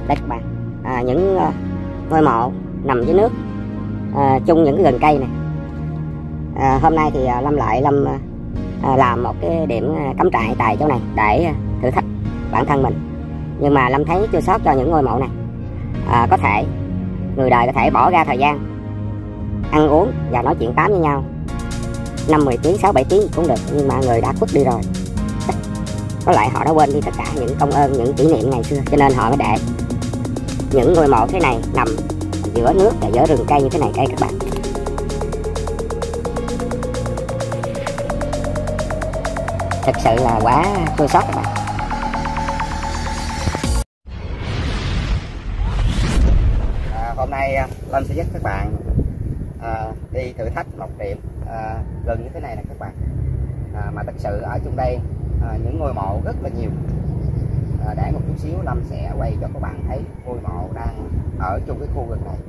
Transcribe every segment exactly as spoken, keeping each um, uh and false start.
Đây các bạn, à, những uh, ngôi mộ nằm dưới nước, à, chung những cái rừng cây này. À, hôm nay thì uh, Lâm lại Lâm uh, làm một cái điểm cắm trại tại chỗ này để uh, thử thách bản thân mình. Nhưng mà Lâm thấy chưa sót cho những ngôi mộ này. À, có thể người đời có thể bỏ ra thời gian ăn uống và nói chuyện tám với nhau năm mười tiếng, sáu bảy tiếng cũng được, nhưng mà người đã khuất đi rồi. Có lẽ họ đã quên đi tất cả những công ơn, những kỷ niệm ngày xưa, cho nên họ mới để những ngôi mộ thế này nằm giữa nước và giữa rừng cây như thế này. Đây các bạn, thật sự là quá chua xót các bạn. À, hôm nay Lâm sẽ dắt các bạn à, đi thử thách một điểm à, gần như thế này nè các bạn. À, mà thật sự ở trong đây à, những ngôi mộ rất là nhiều. À, để một chút xíu Lâm sẽ quay cho các bạn thấy ngôi mộ đang ở trong cái khu vực này.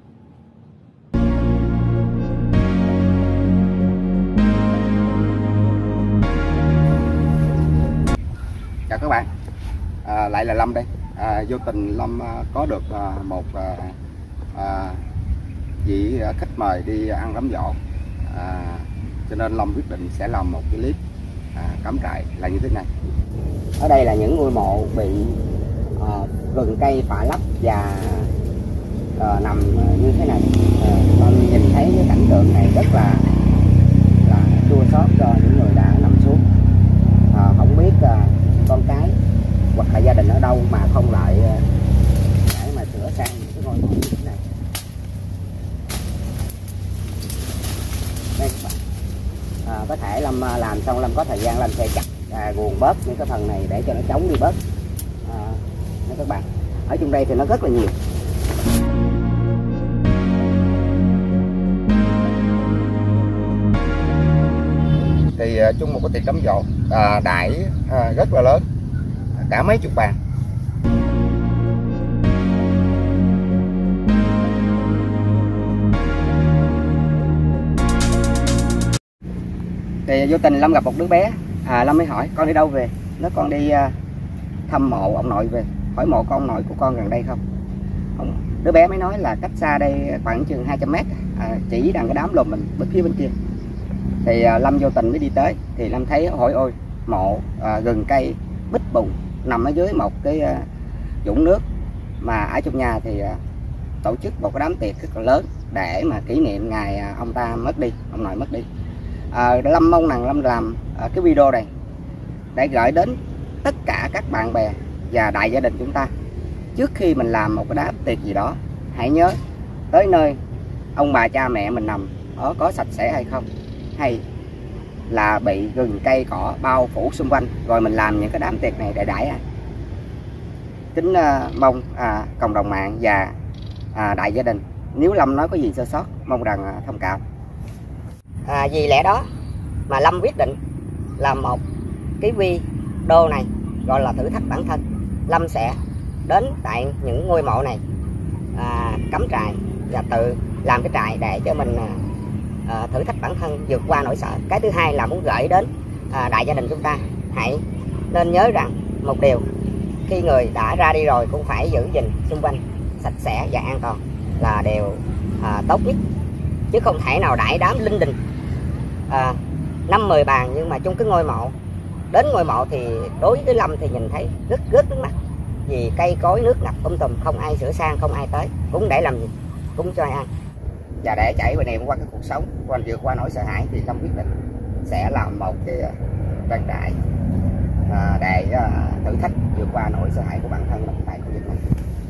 Chào các bạn, à, lại là Lâm đây. À, vô tình Lâm à, có được à, một à, à, vị khách mời đi ăn đám giỗ, à, cho nên Lâm quyết định sẽ làm một cái clip à, cắm trại là như thế này. Ở đây là những ngôi mộ bị uh, rừng cây phá lấp và uh, nằm như thế này. Uh, Lâm nhìn thấy cái cảnh tượng này rất là là chua xót cho những người đã nằm xuống. Uh, không biết uh, con cái hoặc là gia đình ở đâu mà không lại uh, để mà sửa sang những cái ngôi mộ như thế này. Đây các bạn, uh, có thể Lâm uh, làm xong Lâm có thời gian Lâm sẽ chặt à, guồng bớt những cái phần này để cho nó chống đi bớt. À, các bạn, ở trong đây thì nó rất là nhiều. Thì uh, chung một cái tiệc đám giỗ à, đãi à, rất là lớn, cả mấy chục bàn. Thì vô tình Lâm gặp một đứa bé. À, Lâm mới hỏi con đi đâu về, nó con đi uh, thăm mộ ông nội về, hỏi mộ con ông nội của con gần đây không. Ông, đứa bé mới nói là cách xa đây khoảng chừng hai trăm mét, à, chỉ đằng cái đám lùm mình bên phía bên kia. Thì uh, Lâm vô tình mới đi tới thì Lâm thấy hỏi ôi, mộ uh, rừng cây bích bùng nằm ở dưới một cái uh, vũng nước, mà ở trong nhà thì uh, tổ chức một cái đám tiệc rất là lớn để mà kỷ niệm ngày uh, ông ta mất đi, ông nội mất đi. À, Lâm mong rằng Lâm làm à, cái video này để gửi đến tất cả các bạn bè và đại gia đình chúng ta, trước khi mình làm một cái đám tiệc gì đó, hãy nhớ tới nơi ông bà cha mẹ mình nằm ở có sạch sẽ hay không, hay là bị rừng cây cỏ bao phủ xung quanh, rồi mình làm những cái đám tiệc này để đãi. Kính uh, mong à, cộng đồng mạng và à, đại gia đình, nếu Lâm nói có gì sơ sót mong rằng à, thông cảm. À, vì lẽ đó mà Lâm quyết định làm một cái video này gọi là thử thách bản thân. Lâm sẽ đến tại những ngôi mộ này à, cắm trại và tự làm cái trại để cho mình à, thử thách bản thân vượt qua nỗi sợ. Cái thứ hai là muốn gửi đến à, đại gia đình chúng ta, hãy nên nhớ rằng một điều, khi người đã ra đi rồi cũng phải giữ gìn xung quanh sạch sẽ và an toàn là điều à, tốt nhất, chứ không thể nào đãi đám linh đình à, năm mười bàn nhưng mà chung cái ngôi mộ. Đến ngôi mộ thì đối với Lâm thì nhìn thấy rất rất nước mắt, vì cây cối nước ngập um tùm, không ai sửa sang, không ai tới, cũng để làm gì, cũng cho ai ăn. Và để trải qua niệm qua cái cuộc sống, qua vượt qua nỗi sợ hãi, thì Lâm quyết định sẽ làm một cái trang trại à, để à, thử thách vượt qua nỗi sợ hãi của bản thân Lâm tại khu vực này.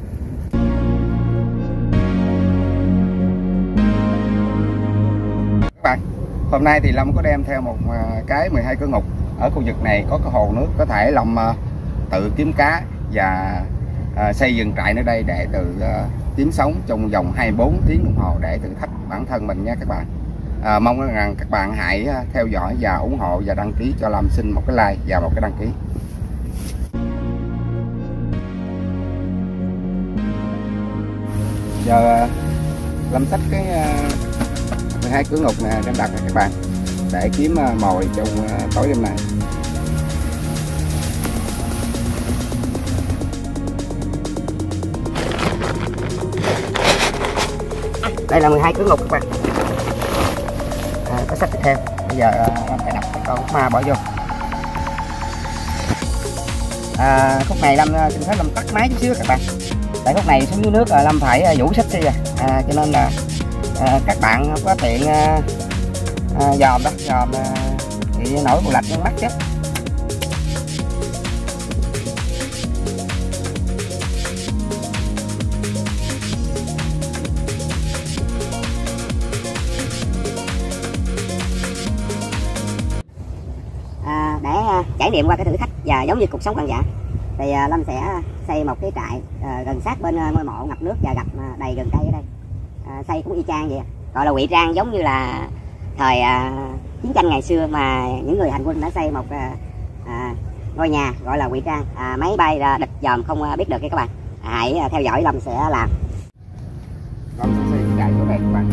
Các bạn, hôm nay thì Lâm có đem theo một cái mười hai cửa ngục. Ở khu vực này có cái hồ nước, có thể Lâm uh, tự kiếm cá và uh, xây dựng trại nơi đây để tự uh, kiếm sống trong vòng hai mươi bốn tiếng đồng hồ để thử thách bản thân mình nha các bạn. Uh, mong rằng các bạn hãy uh, theo dõi và ủng hộ và đăng ký cho Lâm xin một cái like và một cái đăng ký. Giờ uh, Lâm xách cái uh, mười hai cửa ngục nè đem đặt nè các bạn, để kiếm mồi trong tối đêm này. Đây là mười hai cửa ngục các bạn. À, có sách tiếp theo. Bây giờ Lâm phải đập con ma bỏ vô. À, khúc này Lâm xin phép Lâm tắt máy chút xíu các bạn. Tại khúc này xuống dưới nước là Lâm phải vũ xích đi à. À, cho nên là à, các bạn không có tiện à, à, dòm đó, dòm à, bị nổi bù lạch trên mắt chứ. À, để à, trải nghiệm qua cái thử thách và giống như cuộc sống hoang dã thì à, Lâm sẽ xây một cái trại à, gần sát bên à, ngôi mộ ngập nước và gặp à, đầy rừng cây ở đây. À, xây cũng y chang vậy, gọi là ngụy trang giống như là thời à, chiến tranh ngày xưa mà những người hành quân đã xây một à, à, ngôi nhà gọi là ngụy trang. À, máy bay à, địch dòm không à, biết được các bạn. À, hãy à, theo dõi Lâm sẽ làm. Lâm sẽ xây trại chỗ này các bạn.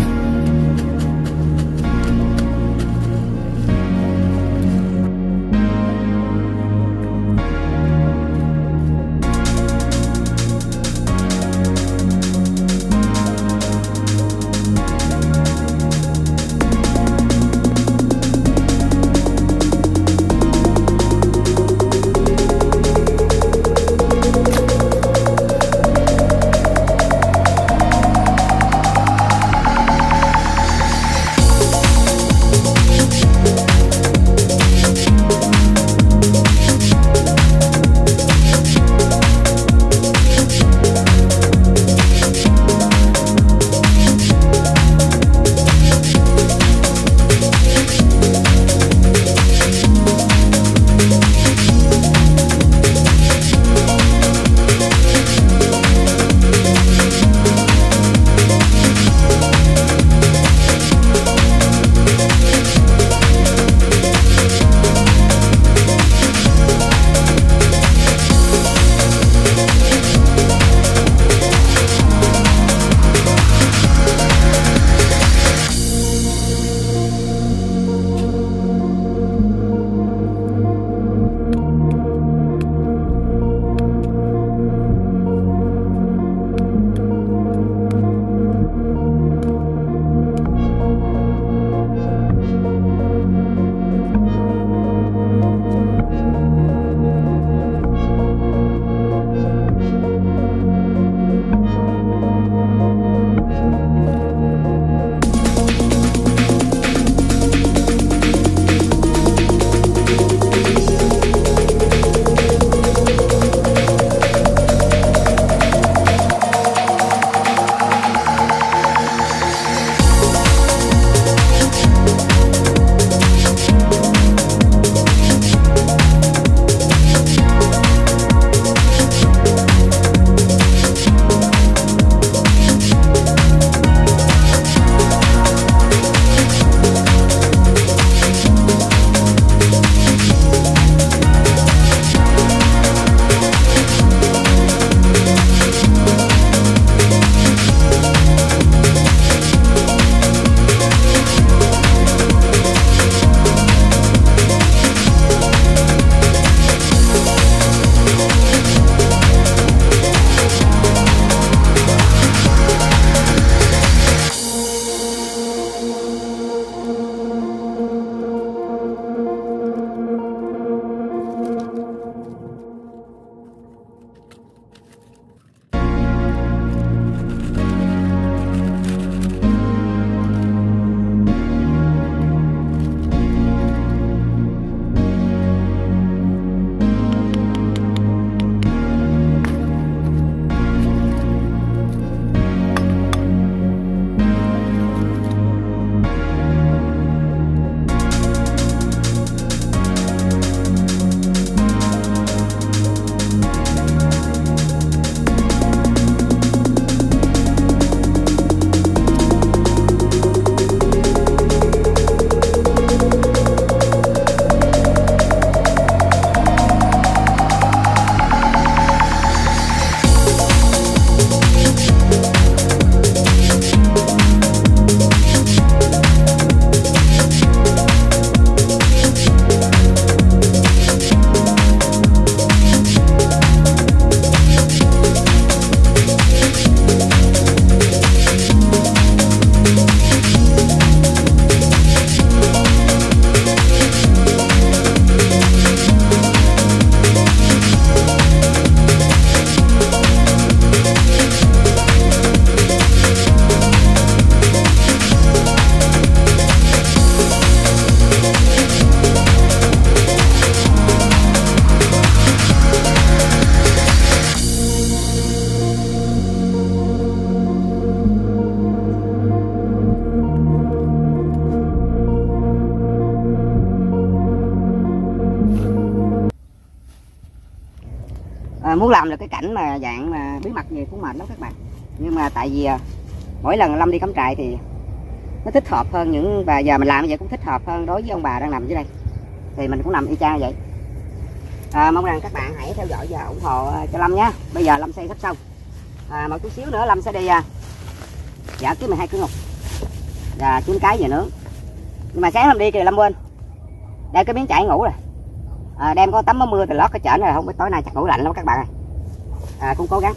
à, muốn làm được cái cảnh mà dạng mà bí mật gì cũng mệt lắm các bạn. Nhưng mà tại vì à, mỗi lần Lâm đi cắm trại thì nó thích hợp hơn những và giờ mình làm như vậy cũng thích hợp hơn đối với ông bà đang nằm dưới đây, thì mình cũng nằm y chang vậy. À, mong rằng các bạn hãy theo dõi và ủng hộ cho Lâm nhé. Bây giờ Lâm xây sắp xong, à, một chút xíu nữa Lâm sẽ đi à, dạo kiếm mười hai cửa ngục và kiếm cái về nướng. Nhưng mà sáng Lâm đi thì Lâm quên đem cái miếng chải ngủ rồi, à, đem có tấm áo mưa thì lót cái chởn rồi, không biết tối nay chắc ngủ lạnh lắm các bạn ơi. À, cũng cố gắng.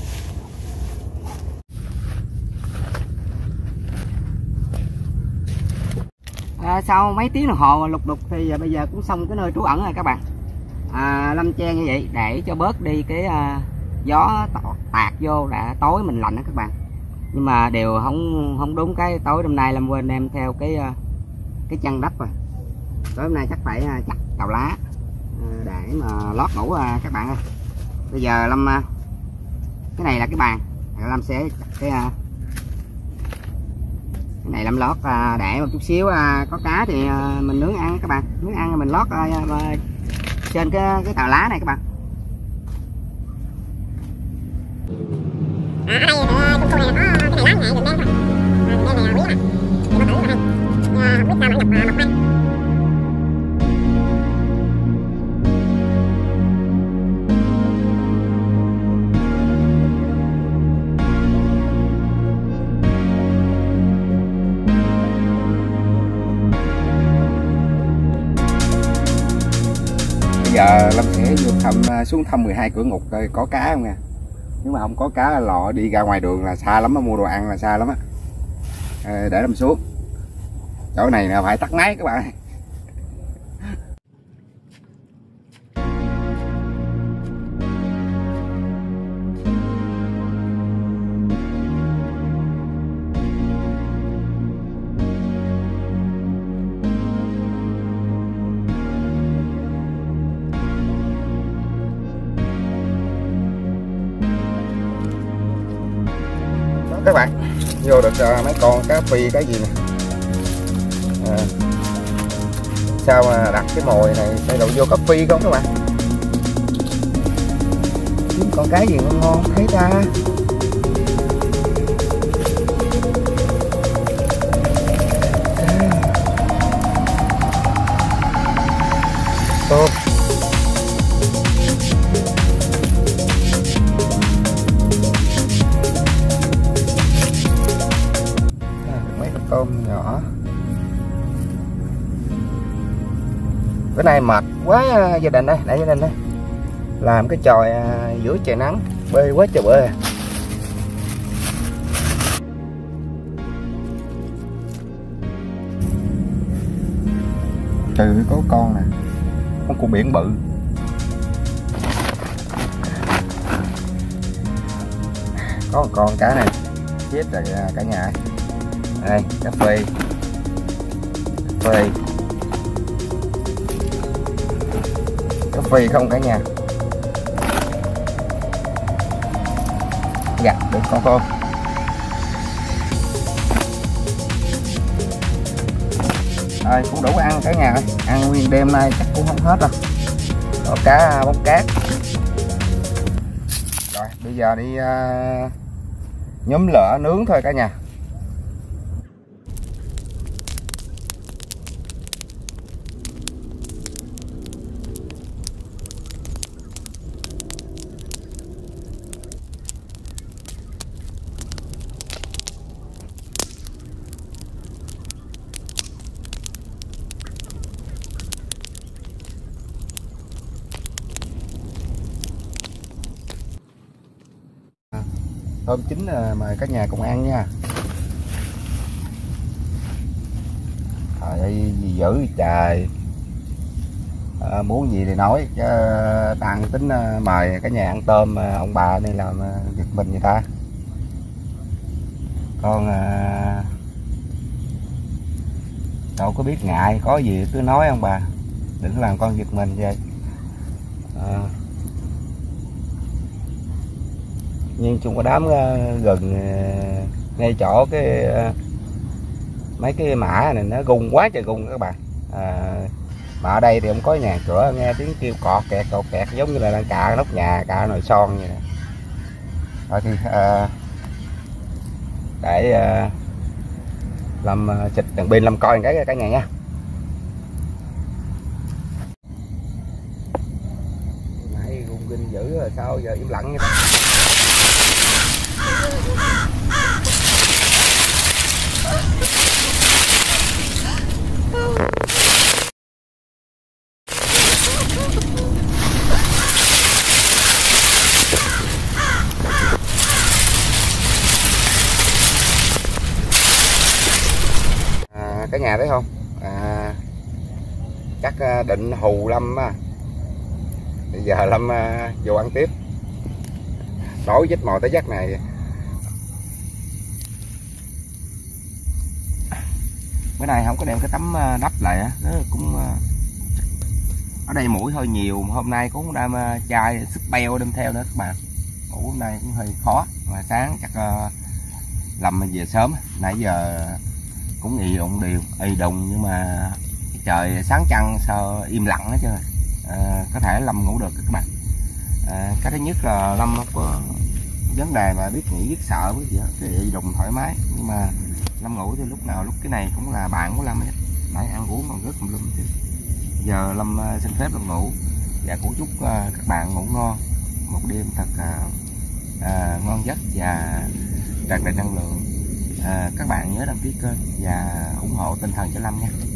À, sau mấy tiếng đồng hồ lục đục thì bây giờ cũng xong cái nơi trú ẩn rồi các bạn. À, Lâm che như vậy để cho bớt đi cái uh, gió tạt vô đã tối mình lạnh đó các bạn. Nhưng mà đều không không đúng, cái tối hôm nay Lâm quên đem theo cái uh, cái chăn đắp rồi. Tối hôm nay chắc phải uh, chặt cào lá uh, để mà lót ngủ uh, các bạn ơi. Bây giờ Lâm uh, cái này là cái bàn, Lâm sẽ chặt cái uh, cái này Lâm lót uh, để một chút xíu uh, có cá thì uh, mình nướng ăn các bạn, nướng ăn mình lót uh, uh, trên cái cái tàu lá này các bạn. À, ở đây con khu này có cái này lá này đừng đem thôi. À, đây này biết mà. Thì có tưởng là hay. Nhưng mà không biết sao mà nhập mọc măng. Giờ Lâm sẽ vô thăm, xuống thăm mười hai cửa ngục coi có cá không nha. Nếu mà không có cá là lọ đi ra ngoài đường là xa lắm, mua đồ ăn là xa lắm á. À, để Lâm xuống chỗ này là phải tắt máy các bạn. Các bạn vô được uh, mấy con cá phi cái gì nè, à, sao mà đặt cái mồi này sẽ đậu vô cá phi không các bạn? Kiếm con cái gì ngon ngon thấy ta. Tôm tôm nhỏ. Bữa nay mệt quá gia đình đây, để gia đình đây làm cái chòi giữa trời nắng bê quá trời bê. Trừ có con nè, con cua biển bự. Có một con cá này chết rồi cả nhà. Đây, cà phê cà phê cà phê không cả nhà. Gặt được con tôm. Rồi cũng đủ ăn cả nhà ơi, ăn nguyên đêm nay chắc cũng không hết đâu. Có cá bóng cát. Rồi bây giờ đi uh, nhóm lửa nướng thôi cả nhà. Tôm chín mời cả nhà cùng ăn nha. Trời ơi gì dữ trời. À, muốn gì thì nói chứ Tăng tính mời cả nhà ăn tôm, ông bà này làm giật mình người ta. Con à, đâu có biết ngại, có gì cứ nói ông bà, đừng làm con giật mình vậy. À, nhưng chung có đám gần ngay chỗ cái mấy cái mã này nó gung quá trời gung các bạn. À, Mà ở đây thì không có nhà cửa, nghe tiếng kêu cọt kẹt cọt kẹt giống như là đang cạ nóc nhà, cạ nồi son vậy nè. Thôi thì uh, để uh, Lâm uh, xịt đèn pin Lâm coi cái cả nhà nha. Nãy rung kinh dữ rồi sao giờ im lặng vậy đó. Cả nhà thấy không, à, chắc định hù Lâm á. Bây giờ Lâm uh, vô ăn tiếp, đói chết mồi tới giấc này. Bữa nay không có đem cái tấm đắp lại á, cũng uh, ở đây mũi hơi nhiều, hôm nay cũng đem uh, chai sức beo đem theo nữa các bạn. Ngủ hôm nay cũng hơi khó, mà sáng chắc uh, Lâm về sớm, nãy giờ cũng ì đụng điều ì đùng nhưng mà trời sáng trăng sao im lặng hết trơn. À, có thể Lâm ngủ được các bạn. À, cái thứ nhất là Lâm không có vấn đề mà biết nghĩ biết sợ biết gì hết, cái ì đùng thoải mái, nhưng mà Lâm ngủ thì lúc nào lúc cái này cũng là bạn của Lâm hết, nãy ăn uống còn rất tùm lum. Giờ Lâm xin phép Lâm ngủ và cũng chúc các bạn ngủ ngon, một đêm thật à, ngon giấc và tràn đầy năng lượng. À, các bạn nhớ đăng ký kênh và ủng hộ tinh thần cho Lâm nha.